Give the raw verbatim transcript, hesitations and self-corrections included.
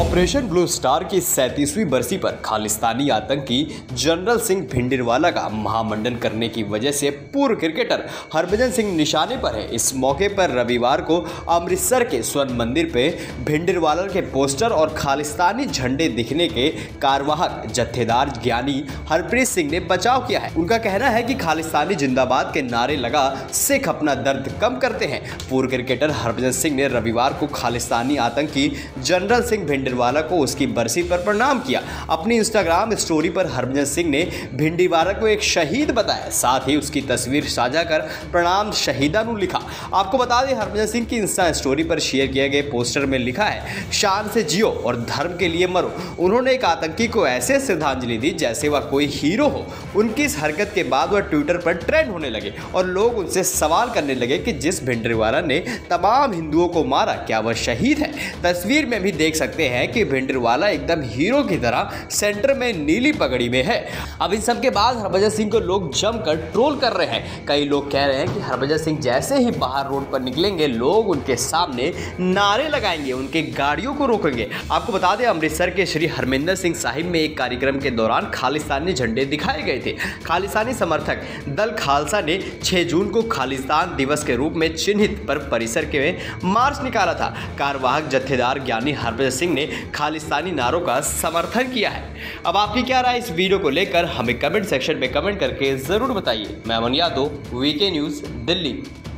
Operation blue star की सैंतीसवीं बरसी पर खालिस्तानी आतंकी जनरल सिंह भिंडरवाला का महामंडन करने की वजह से पूर्व क्रिकेटर हरभजन सिंह निशाने पर है। इस मौके पर रविवार को अमृतसर के स्वर्ण मंदिर पे भिंडरवाला के पोस्टर और खालिस्तानी झंडे दिखने के कार्यवाहक जत्थेदार ज्ञानी हरप्रीत सिंह ने बचाव किया है। उनका कहना है कि खालिस्तानी जिंदाबाद के नारे लगा सिख अपना दर्द कम करते हैं। पूर्व क्रिकेटर हरभजन सिंह ने रविवार को खालिस्तानी आतंकी जनरल सिंह भिंडरवाला को उसकी बरसी पर प्रणाम किया। अपनी इंस्टाग्राम स्टोरी पर हरभजन सिंह ने भिंडरवाला को एक शहीद बताया, साथ ही उसकी तस्वीर साझा कर प्रणाम शहीदा नु लिखा। आपको बता दें, हरभजन सिंह की इंस्टा स्टोरी पर शेयर किए गए पोस्टर में लिखा है, शान से जियो और धर्म के लिए मरो। उन्होंने एक आतंकी को ऐसे श्रद्धांजलि दी जैसे वह कोई हीरो हो। उनकी इस हरकत के बाद वह ट्विटर पर ट्रेंड होने लगे और लोग उनसे सवाल करने लगे कि जिस भिंडरवाला ने तमाम हिंदुओं को मारा, क्या वह शहीद है? तस्वीर में भी देख सकते हैं कि भिंडरवाला एकदम हीरो की तरह सेंटर में नीली पगड़ी में है। अब इन सब के बाद हरभजन सिंह को लोग जमकर ट्रोल कर रहे हैं। कई लोग कह रहे हैं कि हरभजन सिंह जैसे ही बाहर रोड पर निकलेंगे, लोग उनके सामने नारे लगाएंगे, उनके गाड़ियों को रोकेंगे। आपको बता दें, अमृतसर के श्री हरमिंदर सिंह साहिब में एक कार्यक्रम के दौरान खालिस्तानी झंडे दिखाए गए थे। खालिस्तानी समर्थक दल खालसा ने छह जून को खालिस्तान दिवस के रूप में चिन्हित पर परिसर के मार्च निकाला था। कार्यवाहक जत्थेदार ज्ञानी हरभजन सिंह ने खालिस्तानी नारों का समर्थन किया है। अब आपकी क्या राय इस वीडियो को लेकर हमें कमेंट सेक्शन में कमेंट करके जरूर बताइए। मैं अमन यादव, वीके न्यूज़, दिल्ली।